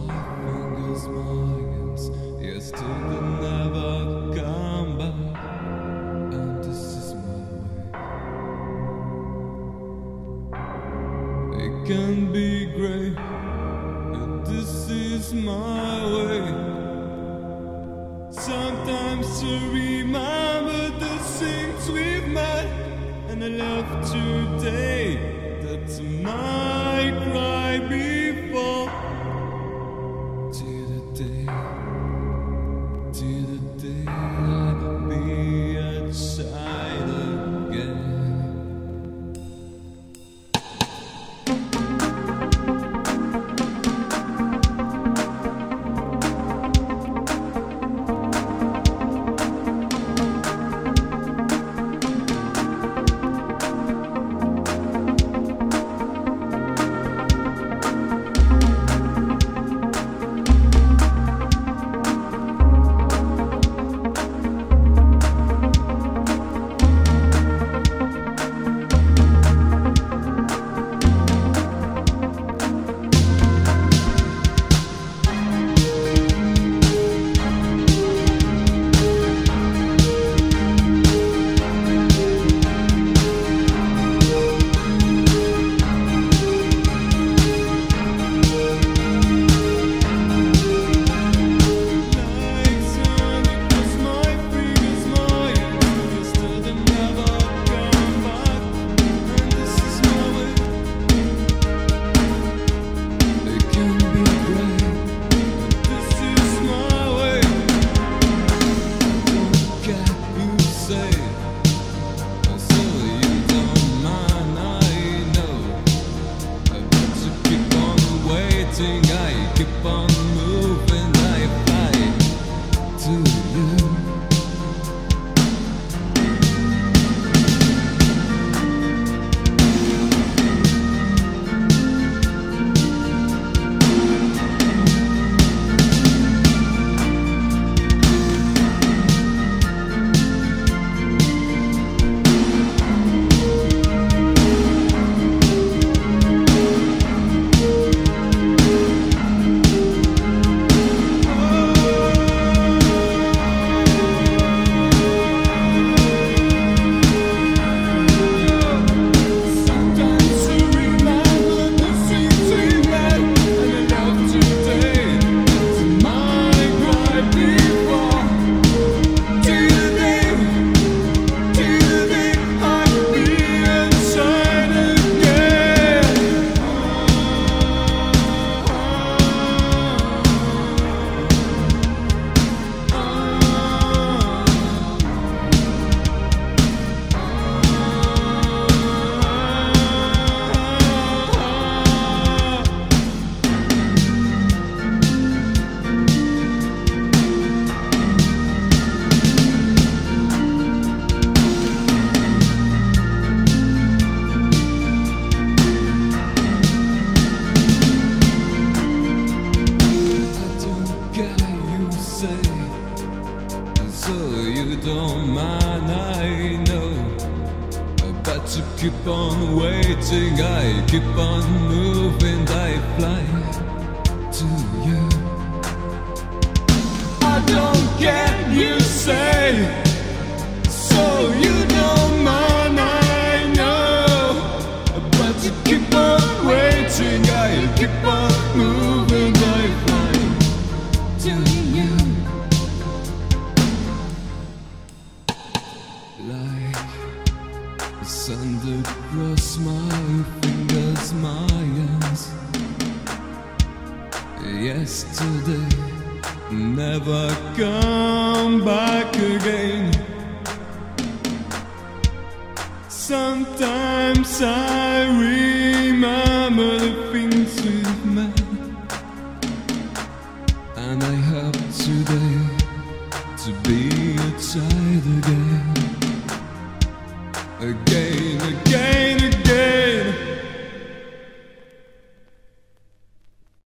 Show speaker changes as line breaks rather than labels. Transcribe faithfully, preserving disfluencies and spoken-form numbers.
fingers, my hands, yesterday never come back, and this is my way. It can be great, and this is my way. Sometimes to remember the things we've met, and I love today that tonight cry before. Till the day, till the day I'll be a child again. I keep on moving, I fly to you. So you don't mind, I know. But to keep on waiting, I keep on moving, I fly to you. I don't care, you say. So you don't mind, I know. But to keep on waiting, I keep on moving, I fly to you. Like the sun that crossed my fingers, my hands. Yesterday never come back again. Sometimes I remember the things we've met, and I hope today to be a child again. Again.